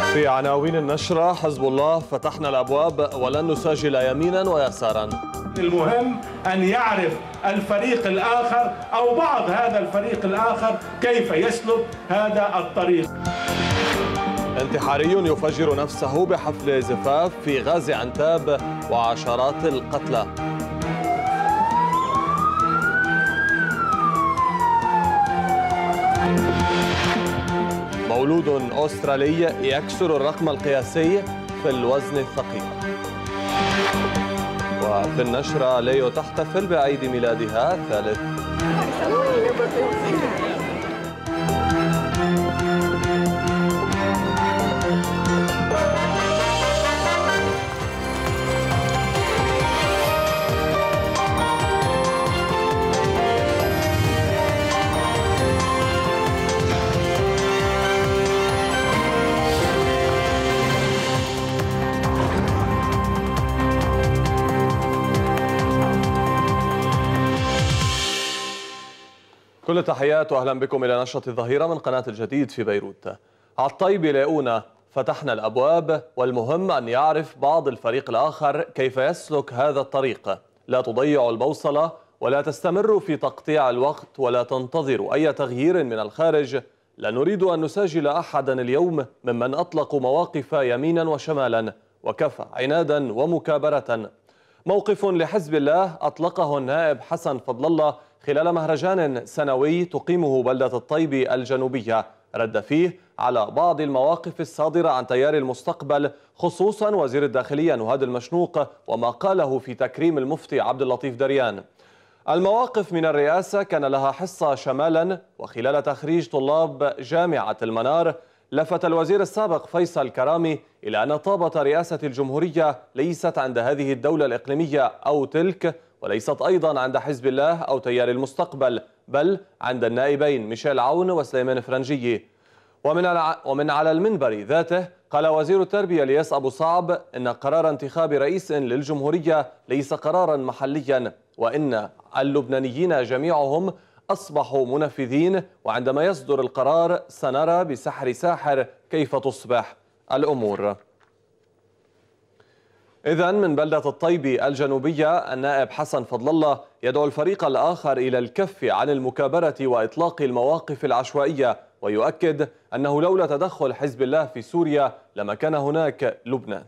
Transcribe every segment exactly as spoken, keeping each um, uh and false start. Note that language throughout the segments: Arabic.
في عناوين النشرة: حزب الله فتحنا الأبواب ولن نساجل يمينا ويسارا. المهم أن يعرف الفريق الآخر أو بعض هذا الفريق الآخر كيف يسلك هذا الطريق. انتحاري يفجر نفسه بحفل زفاف في غازي عنتاب وعشرات القتلى. مولود أسترالي يكسر الرقم القياسي في الوزن الثقيل. وفي النشرة: ليو تحتفل بعيد ميلادها الثالث. كل التحيات واهلا بكم الى نشرة الظهيرة من قناة الجديد في بيروت. على الطيب لاقونا فتحنا الابواب، والمهم ان يعرف بعض الفريق الاخر كيف يسلك هذا الطريق. لا تضيعوا البوصلة ولا تستمروا في تقطيع الوقت ولا تنتظروا اي تغيير من الخارج. لا نريد ان نساجل احدا اليوم ممن اطلقوا مواقف يمينا وشمالا وكفى عنادا ومكابرة. موقف لحزب الله اطلقه النائب حسن فضل الله خلال مهرجان سنوي تقيمه بلدة الطيب الجنوبية، رد فيه على بعض المواقف الصادرة عن تيار المستقبل، خصوصا وزير الداخلية نهاد المشنوق وما قاله في تكريم المفتي عبد اللطيف دريان. المواقف من الرئاسة كان لها حصة شمالا، وخلال تخريج طلاب جامعة المنار لفت الوزير السابق فيصل كرامي إلى أن طابة رئاسة الجمهورية ليست عند هذه الدولة الإقليمية أو تلك، وليست أيضا عند حزب الله أو تيار المستقبل، بل عند النائبين ميشيل عون وسليمان فرنجي. ومن ومن على المنبر ذاته قال وزير التربية الياس أبو صعب إن قرار انتخاب رئيس للجمهورية ليس قرارا محليا، وإن اللبنانيين جميعهم أصبحوا منفذين، وعندما يصدر القرار سنرى بسحر ساحر كيف تصبح الأمور. إذن من بلدة الطيب الجنوبية النائب حسن فضل الله يدعو الفريق الآخر إلى الكف عن المكابرة وإطلاق المواقف العشوائية، ويؤكد أنه لولا تدخل حزب الله في سوريا لما كان هناك لبنان.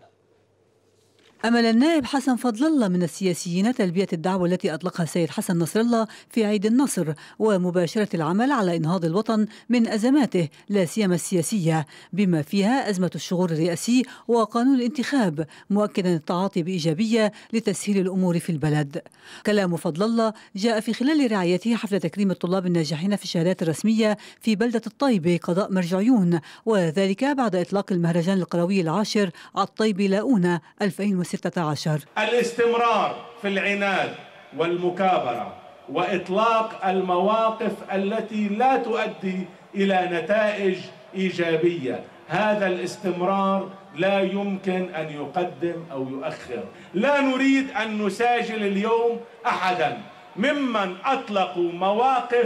أمل النائب حسن فضل الله من السياسيين تلبية الدعوة التي أطلقها السيد حسن نصر الله في عيد النصر ومباشرة العمل على إنهاض الوطن من أزماته لا سيما السياسية، بما فيها أزمة الشغور الرئاسي وقانون الانتخاب، مؤكدا التعاطي بإيجابية لتسهيل الأمور في البلد. كلام فضل الله جاء في خلال رعايته حفل تكريم الطلاب الناجحين في الشهادات الرسمية في بلدة الطيب قضاء مرجعيون، وذلك بعد إطلاق المهرجان القروي العاشر على الطيب لاؤونا ألفين وستة عشر. الاستمرار في العناد والمكابرة وإطلاق المواقف التي لا تؤدي إلى نتائج إيجابية، هذا الاستمرار لا يمكن أن يقدم أو يؤخر. لا نريد أن نساجل اليوم أحدا ممن أطلقوا مواقف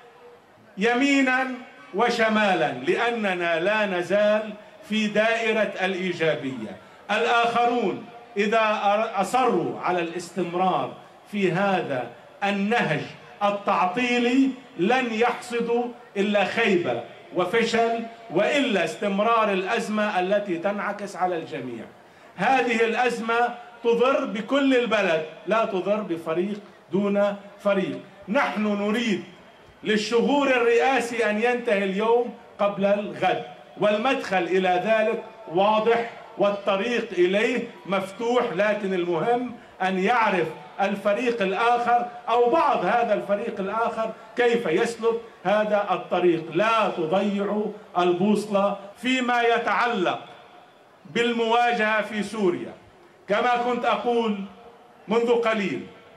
يمينا وشمالا، لأننا لا نزال في دائرة الإيجابية. الآخرون إذا أصروا على الاستمرار في هذا النهج التعطيلي لن يحصدوا إلا خيبة وفشل، وإلا استمرار الأزمة التي تنعكس على الجميع. هذه الأزمة تضر بكل البلد، لا تضر بفريق دون فريق. نحن نريد للشغور الرئاسي أن ينتهي اليوم قبل الغد، والمدخل إلى ذلك واضح والطريق إليه مفتوح، لكن المهم أن يعرف الفريق الآخر أو بعض هذا الفريق الآخر كيف يسلك هذا الطريق. لا تضيعوا البوصلة فيما يتعلق بالمواجهة في سوريا. كما كنت أقول منذ قليل،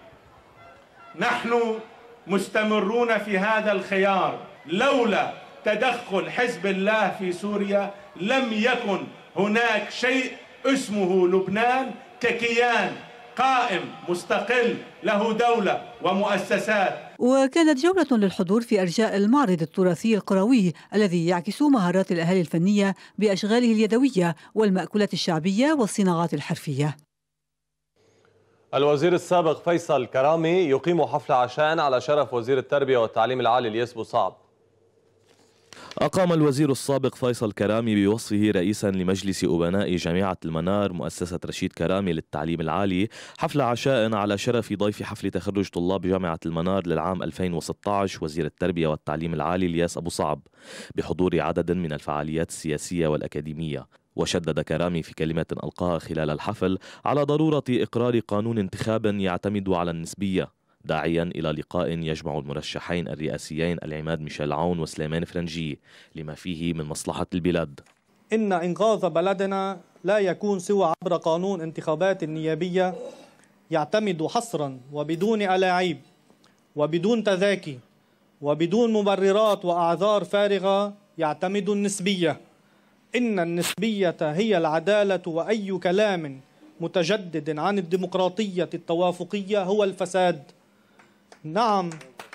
نحن مستمرون في هذا الخيار. لولا تدخل حزب الله في سوريا لم يكن هناك شيء اسمه لبنان ككيان قائم مستقل له دولة ومؤسسات. وكانت جولة للحضور في أرجاء المعرض التراثي القروي الذي يعكس مهارات الأهالي الفنية بأشغاله اليدوية والمأكولات الشعبية والصناعات الحرفية. الوزير السابق فيصل كرامي يقيم حفل عشاء على شرف وزير التربية والتعليم العالي الياس بوصعب. أقام الوزير السابق فيصل كرامي بوصفه رئيسا لمجلس أبناء جامعة المنار مؤسسة رشيد كرامي للتعليم العالي حفل عشاء على شرف ضيف حفل تخرج طلاب جامعة المنار للعام ألفين وستة عشر وزير التربية والتعليم العالي الياس أبو صعب بحضور عدد من الفعاليات السياسية والأكاديمية. وشدد كرامي في كلمة ألقاها خلال الحفل على ضرورة إقرار قانون انتخاب يعتمد على النسبية، داعيا إلى لقاء يجمع المرشحين الرئاسيين العماد ميشيل عون وسليمان فرنجي لما فيه من مصلحة البلاد. إن إنقاذ بلدنا لا يكون سوى عبر قانون انتخابات نيابية يعتمد حصرا وبدون ألاعيب وبدون تذاكي وبدون مبررات وأعذار فارغة يعتمد النسبية. إن النسبية هي العدالة، وأي كلام متجدد عن الديمقراطية التوافقية هو الفساد. نعم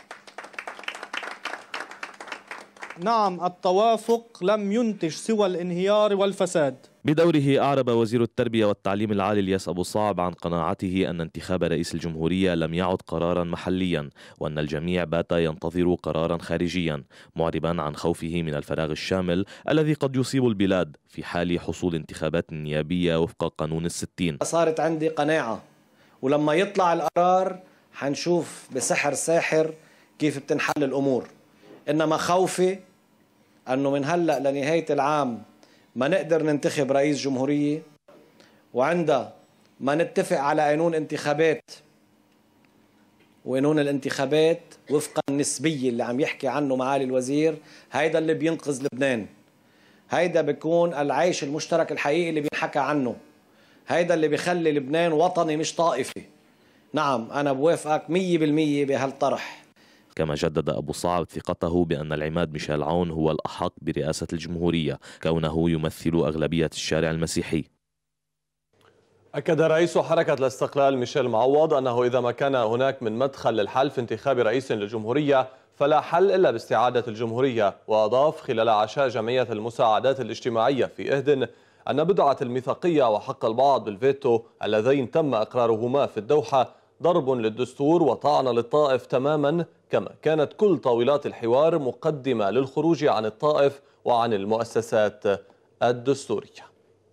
نعم التوافق لم ينتج سوى الانهيار والفساد. بدوره أعرب وزير التربية والتعليم العالي الياس أبو صعب عن قناعته أن انتخاب رئيس الجمهورية لم يعد قرارا محليا، وأن الجميع بات ينتظر قرارا خارجيا، معربا عن خوفه من الفراغ الشامل الذي قد يصيب البلاد في حال حصول انتخابات نيابية وفق قانون الستين. صارت عندي قناعة، ولما يطلع القرار حنشوف بسحر ساحر كيف بتنحل الأمور. إنما خوفي أنه من هلأ لنهاية العام ما نقدر ننتخب رئيس جمهورية، وعندها ما نتفق على قانون انتخابات، وقانون الانتخابات وفق النسبية اللي عم يحكي عنه معالي الوزير، هيدا اللي بينقذ لبنان. هيدا بيكون العيش المشترك الحقيقي اللي بينحكى عنه. هيدا اللي بيخلي لبنان وطني مش طائفي. نعم أنا بوافقك مية بالمية بهالطرح. كما جدد أبو صعب ثقته بأن العماد ميشيل عون هو الأحق برئاسة الجمهورية كونه يمثل أغلبية الشارع المسيحي. أكد رئيس حركة الاستقلال ميشيل معوض أنه إذا ما كان هناك من مدخل للحل في انتخاب رئيس للجمهورية فلا حل إلا باستعادة الجمهورية. وأضاف خلال عشاء جمعية المساعدات الاجتماعية في إهدن أن بدعة الميثاقية وحق البعض بالفيتو اللذين تم إقرارهما في الدوحة ضرب للدستور وطعن للطائف تماما، كما كانت كل طاولات الحوار مقدمة للخروج عن الطائف وعن المؤسسات الدستورية.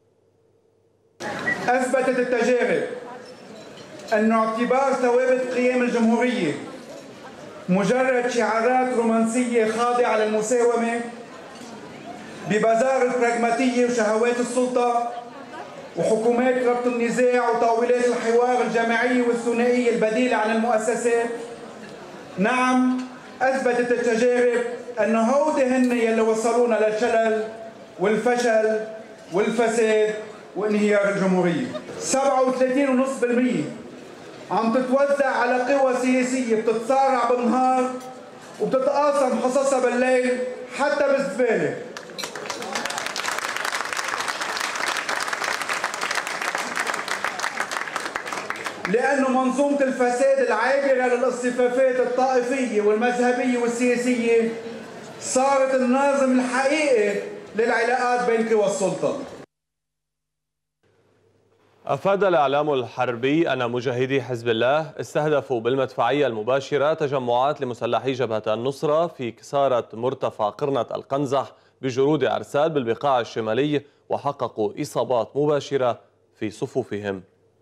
أثبتت التجارب أن اعتبار ثوابت قيام الجمهورية مجرد شعارات رومانسية خاضعة للمساومة ببازار البراغماتية وشهوات السلطة وحكومات ربط النزاع وطاولات الحوار الجماعية والثنائية البديلة عن المؤسسات. نعم أثبتت التجارب أن هودي هن يلي وصلونا للشلل والفشل والفساد وانهيار الجمهورية. سبعة وثلاثين فاصلة خمسة بالمئة عم تتوزع على قوى سياسية بتتصارع بالنهار وبتتقاسم حصصها بالليل حتى بالزبالة. لأنه منظومة الفساد العابرة للاصطفافات الطائفية والمذهبية والسياسية صارت الناظم الحقيقي للعلاقات بين قوى السلطة. أفاد الإعلام الحربي أن مجاهدي حزب الله استهدفوا بالمدفعية المباشرة تجمعات لمسلحي جبهة النصرة في كسارة مرتفع قرنة القنزح بجرود عرسال بالبقاع الشمالي، وحققوا إصابات مباشرة في صفوفهم.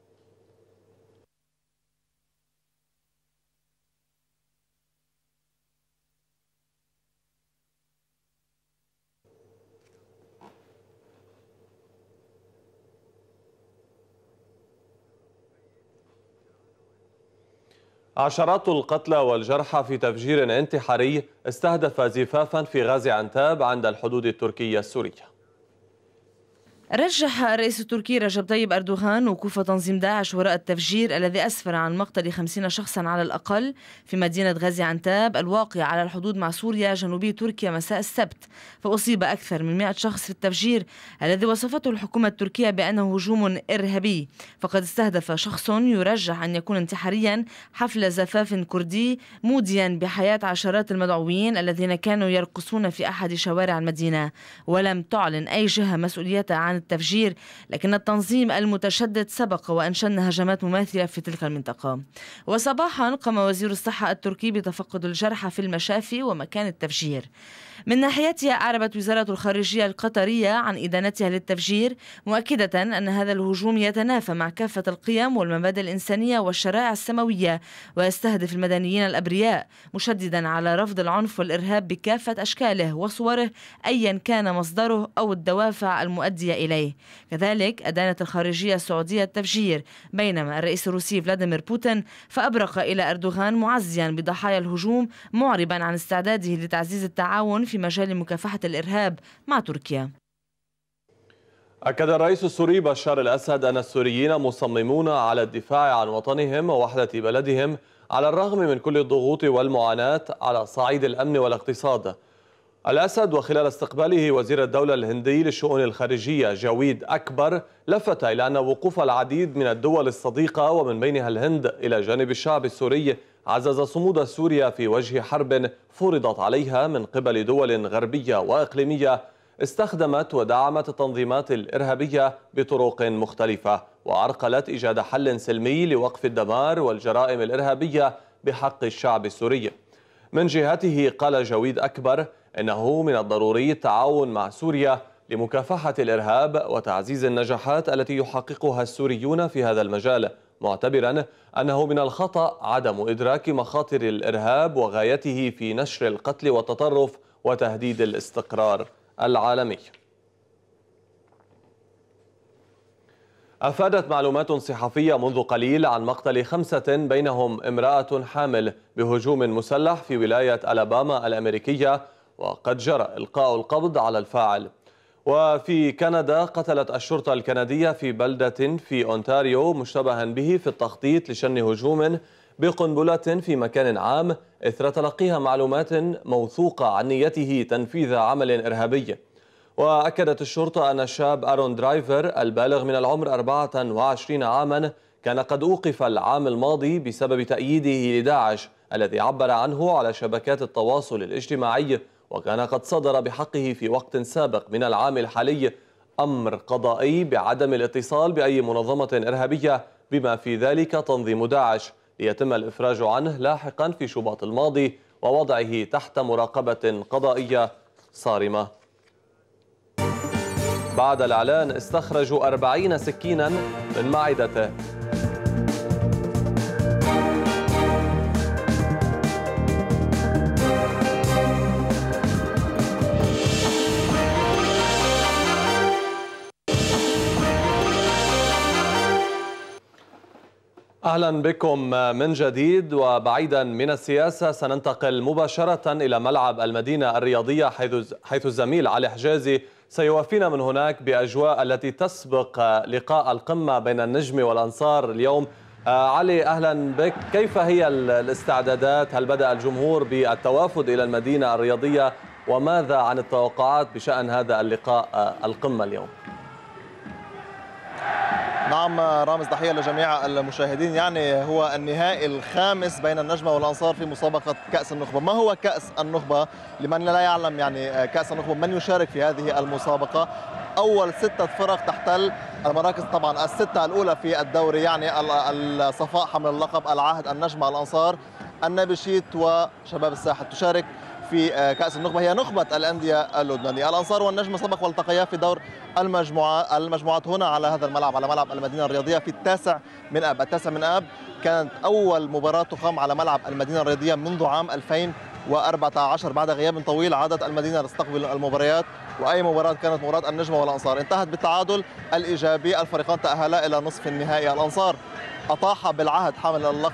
عشرات القتلى والجرحى في تفجير انتحاري استهدف زفافا في غاز عنتاب عند الحدود التركية السورية. رجح الرئيس التركي رجب طيب أردوغان وقوف تنظيم داعش وراء التفجير الذي أسفر عن مقتل خمسين شخصا على الأقل في مدينة غازي عنتاب الواقعة على الحدود مع سوريا جنوبي تركيا مساء السبت، فأصيب أكثر من مئة شخص في التفجير الذي وصفته الحكومة التركية بأنه هجوم إرهابي، فقد استهدف شخص يرجح أن يكون انتحاريا حفل زفاف كردي موديا بحياة عشرات المدعوين الذين كانوا يرقصون في أحد شوارع المدينة. ولم تعلن أي جهة مسؤوليتها عن التفجير، لكن التنظيم المتشدد سبق وأنشن هجمات مماثلة في تلك المنطقة. وصباحا قام وزير الصحة التركي بتفقد الجرحى في المشافي ومكان التفجير. من ناحيتها أعربت وزارة الخارجية القطرية عن إدانتها للتفجير، مؤكدة أن هذا الهجوم يتنافى مع كافة القيم والمبادئ الإنسانية والشرائع السماوية ويستهدف المدنيين الأبرياء، مشددا على رفض العنف والإرهاب بكافة أشكاله وصوره أيا كان مصدره أو الدوافع المؤدية إليه. كذلك أدانت الخارجية السعودية التفجير، بينما الرئيس الروسي فلاديمير بوتين فأبرق إلى أردوغان معزيا بضحايا الهجوم، معربا عن استعداده لتعزيز التعاون في مجال مكافحة الإرهاب مع تركيا. أكد الرئيس السوري بشار الأسد أن السوريين مصممون على الدفاع عن وطنهم ووحدة بلدهم على الرغم من كل الضغوط والمعاناة على صعيد الأمن والاقتصاد. الأسد وخلال استقباله وزير الدولة الهندي للشؤون الخارجية جاويد أكبر لفت إلى أن وقوف العديد من الدول الصديقة ومن بينها الهند إلى جانب الشعب السوري عزز صمود سوريا في وجه حرب فرضت عليها من قبل دول غربية وإقليمية استخدمت ودعمت التنظيمات الإرهابية بطرق مختلفة وعرقلت إيجاد حل سلمي لوقف الدمار والجرائم الإرهابية بحق الشعب السوري. من جهته قال جاويد أكبر إنه من الضروري التعاون مع سوريا لمكافحة الإرهاب وتعزيز النجاحات التي يحققها السوريون في هذا المجال، معتبرا أنه من الخطأ عدم إدراك مخاطر الإرهاب وغايته في نشر القتل والتطرف وتهديد الاستقرار العالمي. أفادت معلومات صحفية منذ قليل عن مقتل خمسة بينهم امرأة حامل بهجوم مسلح في ولاية ألاباما الأمريكية، وقد جرى إلقاء القبض على الفاعل. وفي كندا قتلت الشرطة الكندية في بلدة في أونتاريو مشتبها به في التخطيط لشن هجوم بقنبلة في مكان عام إثر تلقيها معلومات موثوقة عن نيته تنفيذ عمل إرهابي. وأكدت الشرطة أن الشاب آرون درايفر البالغ من العمر أربعة وعشرين عاما كان قد أوقف العام الماضي بسبب تأييده لداعش الذي عبر عنه على شبكات التواصل الاجتماعي، وكان قد صدر بحقه في وقت سابق من العام الحالي أمر قضائي بعدم الاتصال بأي منظمة إرهابية بما في ذلك تنظيم داعش، ليتم الإفراج عنه لاحقا في شباط الماضي ووضعه تحت مراقبة قضائية صارمة. بعد الإعلان استخرجوا أربعين سكينا من معدته. أهلا بكم من جديد. وبعيدا من السياسة سننتقل مباشرة إلى ملعب المدينة الرياضية حيث حيث الزميل علي حجازي سيوافينا من هناك بأجواء التي تسبق لقاء القمة بين النجم والأنصار اليوم. علي أهلا بك، كيف هي الاستعدادات؟ هل بدأ الجمهور بالتوافد إلى المدينة الرياضية؟ وماذا عن التوقعات بشأن هذا اللقاء القمة اليوم؟ نعم رامز، تحية لجميع المشاهدين. يعني هو النهائي الخامس بين النجمة والأنصار في مسابقة كأس النخبة. ما هو كأس النخبة؟ لمن لا يعلم يعني كأس النخبة من يشارك في هذه المسابقة أول ستة فرق تحتل المراكز طبعا الستة الأولى في الدوري، يعني الصفاء حمل اللقب، العهد، النجمة، الأنصار، النبشيت وشباب الساحل تشارك في كأس النخبة. هي نخبة الأندية اللبنانية. الأنصار والنجم سبق والتقيا في دور المجموعات المجموعات هنا على هذا الملعب، على ملعب المدينة الرياضية في التاسع من آب. التاسع من آب كانت أول مباراة تقام على ملعب المدينة الرياضية منذ عام ألفين وأربعة عشر. بعد غياب طويل عادت المدينة تستقبل المباريات، وأي مباراة كانت مباراة النجمة والأنصار انتهت بالتعادل الإيجابي. الفريقان تأهلا إلى نصف النهائي. الأنصار أطاح بالعهد حامل اللقب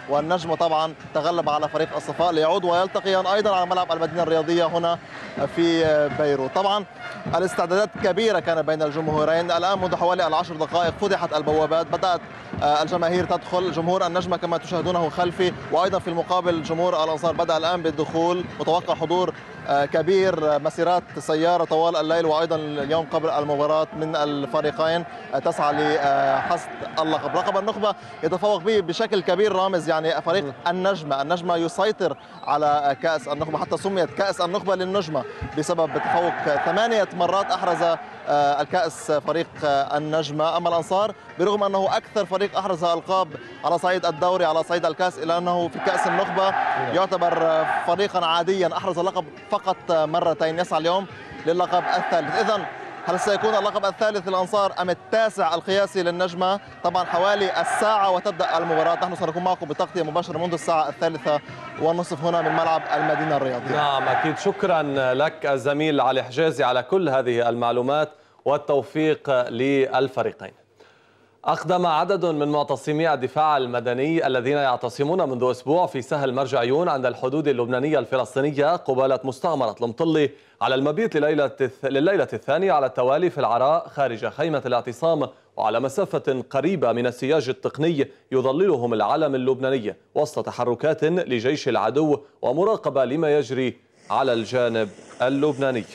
والنجم طبعا تغلب على فريق الصفاء ليعود ويلتقيان أيضا على ملعب المدينة الرياضية هنا في بيروت. طبعا الاستعدادات كبيرة كانت بين الجمهورين. الآن منذ حوالي العشر دقائق فتحت البوابات، بدأت الجماهير تدخل. جمهور النجمة كما تشاهدونه خلفي، وأيضا في المقابل جمهور الأنصار بدأ الآن بالدخول. متوقع حضور كبير، مسيرات سيارة طوال الليل وأيضا اليوم قبل المباراة من الفريقين تسعى لحصد اللقب. لقب النخبة يتفوق به بشكل كبير رامز، يعني فريق النجمة النجمة يسيطر على كأس النخبة، حتى سميت كأس النخبة للنجمة بسبب تفوق ثمانية مرات أحرز الكأس فريق النجمة. أما الأنصار برغم أنه أكثر فريق أحرز ألقاب على صعيد الدوري على صعيد الكأس، إلا أنه في كأس النخبة يعتبر فريقا عاديا أحرز اللقب فقط مرتين، يسعى اليوم للقب الثالث. إذن هل سيكون اللقب الثالث للأنصار أم التاسع القياسي للنجمة؟ طبعا حوالي الساعة وتبدأ المباراة. نحن سنكون معكم بتغطية مباشرة منذ الساعة الثالثة والنصف هنا من ملعب المدينة الرياضية. نعم أكيد، شكرا لك الزميل علي حجازي على كل هذه المعلومات، والتوفيق للفريقين. أقدم عدد من معتصمي الدفاع المدني الذين يعتصمون منذ أسبوع في سهل مرجعيون عند الحدود اللبنانية الفلسطينية قبالة مستعمرة المطلي على المبيت لليلة لليلة الثانية على التوالي في العراء خارج خيمة الاعتصام، وعلى مسافة قريبة من السياج التقني يظللهم العلم اللبناني وسط تحركات لجيش العدو ومراقبة لما يجري على الجانب اللبناني.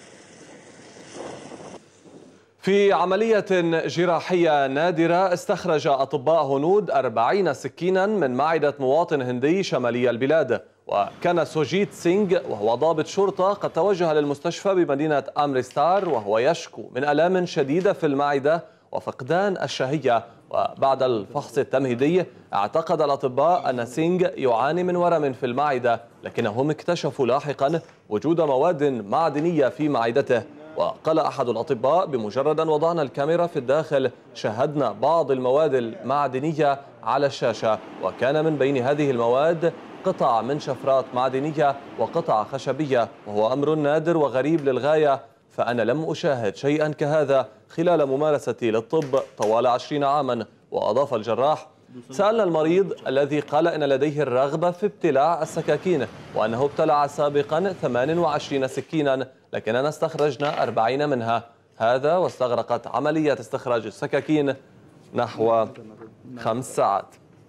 في عملية جراحية نادرة استخرج أطباء هنود أربعين سكينا من معدة مواطن هندي شمالي البلاد. وكان سوجيت سينغ وهو ضابط شرطة قد توجه للمستشفى بمدينة أمرستار وهو يشكو من آلام شديدة في المعدة وفقدان الشهية. وبعد الفحص التمهيدي اعتقد الأطباء أن سينغ يعاني من ورم في المعدة، لكنهم اكتشفوا لاحقا وجود مواد معدنية في معدته. وقال أحد الأطباء: بمجرد أن وضعنا الكاميرا في الداخل شاهدنا بعض المواد المعدنية على الشاشة، وكان من بين هذه المواد قطع من شفرات معدنية وقطع خشبية، وهو أمر نادر وغريب للغاية، فأنا لم أشاهد شيئا كهذا خلال ممارستي للطب طوال عشرين عاما. وأضاف الجراح: سألنا المريض الذي قال إن لديه الرغبة في ابتلاع السكاكين وأنه ابتلع سابقا ثمانية وعشرين سكينا، لكننا استخرجنا أربعين منها. هذا واستغرقت عملية استخراج السكاكين نحو خمس ساعات.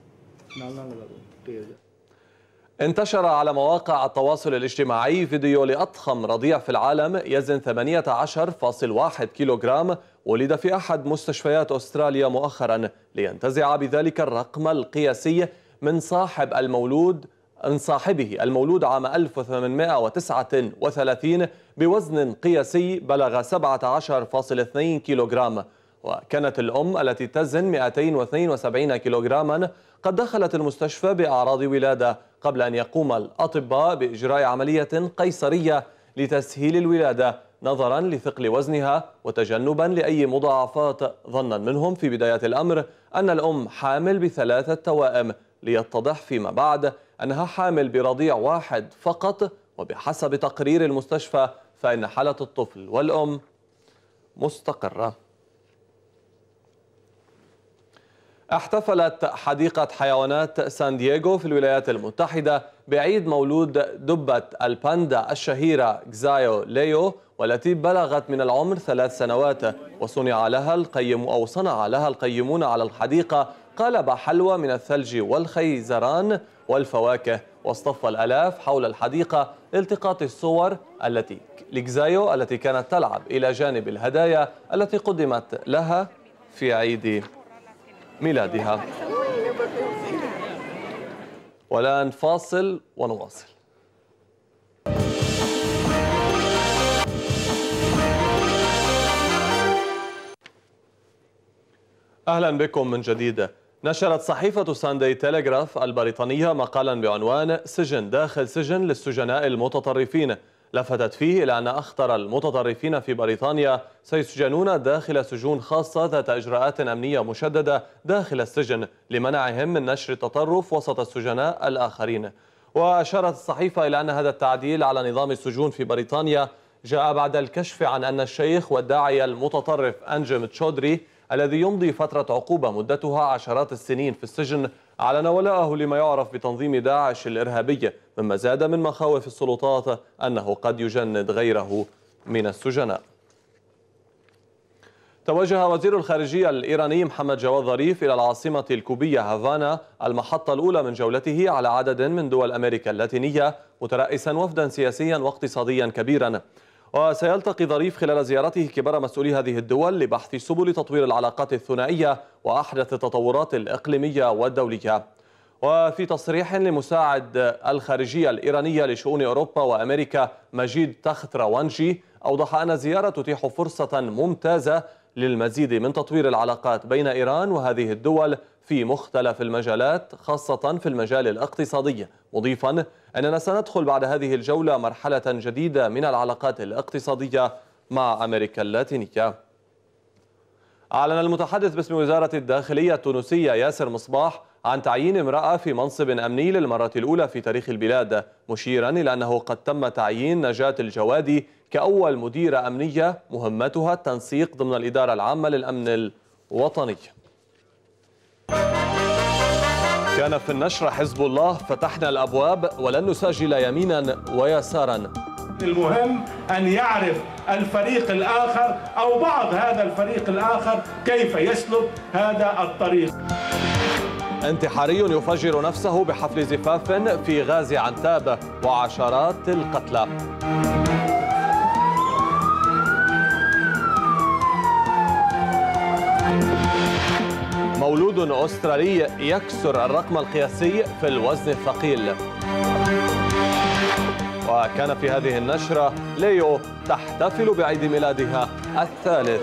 انتشر على مواقع التواصل الاجتماعي فيديو لأضخم رضيع في العالم يزن ثمانية عشر فاصلة واحد كيلوغرام ولد في أحد مستشفيات أستراليا مؤخرا، لينتزع بذلك الرقم القياسي من صاحب المولود من صاحبه المولود عام ألف وثمانمائة وتسعة وثلاثين بوزن قياسي بلغ سبعة عشر فاصلة اثنين كيلوغرام. وكانت الأم التي تزن مئتين واثنين وسبعين كيلوغراما قد دخلت المستشفى بأعراض ولادة قبل أن يقوم الأطباء بإجراء عملية قيصرية لتسهيل الولادة نظرا لثقل وزنها وتجنبا لأي مضاعفات، ظنا منهم في بداية الأمر أن الأم حامل بثلاثة توائم، ليتضح فيما بعد أنها حامل برضيع واحد فقط. وبحسب تقرير المستشفى فإن حالة الطفل والأم مستقرة. احتفلت حديقة حيوانات سان دييغو في الولايات المتحدة بعيد مولود دبة الباندا الشهيرة غزايو ليو، والتي بلغت من العمر ثلاث سنوات، وصنع لها القيم أو صنع لها القيمون على الحديقة قالب حلوى من الثلج والخيزران والفواكه، واصطف الآلاف حول الحديقة لالتقاط الصور التي لغزايو التي كانت تلعب إلى جانب الهدايا التي قدمت لها في عيد ميلادها. والآن فاصل ونواصل. أهلا بكم من جديد. نشرت صحيفة ساندي تيليغراف البريطانية مقالا بعنوان سجن داخل سجن للسجناء المتطرفين، لفتت فيه إلى أن أخطر المتطرفين في بريطانيا سيسجنون داخل سجون خاصة ذات إجراءات أمنية مشددة داخل السجن لمنعهم من نشر التطرف وسط السجناء الآخرين. وأشارت الصحيفة إلى أن هذا التعديل على نظام السجون في بريطانيا جاء بعد الكشف عن أن الشيخ والداعية المتطرف أنجم تشودري الذي يمضي فترة عقوبة مدتها عشرات السنين في السجن أعلن ولاءه لما يعرف بتنظيم داعش الإرهابي، مما زاد من مخاوف السلطات أنه قد يجند غيره من السجناء. توجه وزير الخارجية الإيراني محمد جواد ظريف إلى العاصمة الكوبية هافانا، المحطة الأولى من جولته على عدد من دول أمريكا اللاتينية، مترأسا وفدا سياسيا واقتصاديا كبيرا. وسيلتقي ظريف خلال زيارته كبار مسؤولي هذه الدول لبحث سبل تطوير العلاقات الثنائية وأحدث التطورات الإقليمية والدولية. وفي تصريح لمساعد الخارجية الإيرانية لشؤون أوروبا وأمريكا مجيد تخت روانجي، أوضح أن الزيارة تتيح فرصة ممتازة للمزيد من تطوير العلاقات بين إيران وهذه الدول في مختلف المجالات، خاصة في المجال الاقتصادي، مضيفا أننا سندخل بعد هذه الجولة مرحلة جديدة من العلاقات الاقتصادية مع أمريكا اللاتينية. أعلن المتحدث باسم وزارة الداخلية التونسية ياسر مصباح عن تعيين امرأة في منصب أمني للمرة الأولى في تاريخ البلاد، مشيرا إلى أنه قد تم تعيين نجاة الجوادي كأول مديرة أمنية مهمتها التنسيق ضمن الإدارة العامة للأمن الوطني. كان في النشر حزب الله فتحنا الأبواب ولن نساجل يمينا ويسارا. المهم أن يعرف الفريق الآخر أو بعض هذا الفريق الآخر كيف يسلك هذا الطريق. انتحاري يفجر نفسه بحفل زفاف في غازي عنتاب وعشرات القتلى. مولود أسترالي يكسر الرقم القياسي في الوزن الثقيل. وكان في هذه النشرة ليو تحتفل بعيد ميلادها الثالث.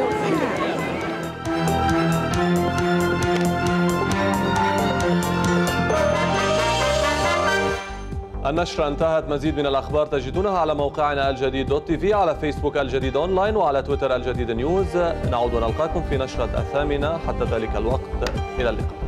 النشرة انتهت. مزيد من الأخبار تجدونها على موقعنا الجديد دوت تي في، على فيسبوك الجديد أونلاين، وعلى تويتر الجديد نيوز. نعود ونلقاكم في نشرة الثامنة. حتى ذلك الوقت، إلى اللقاء.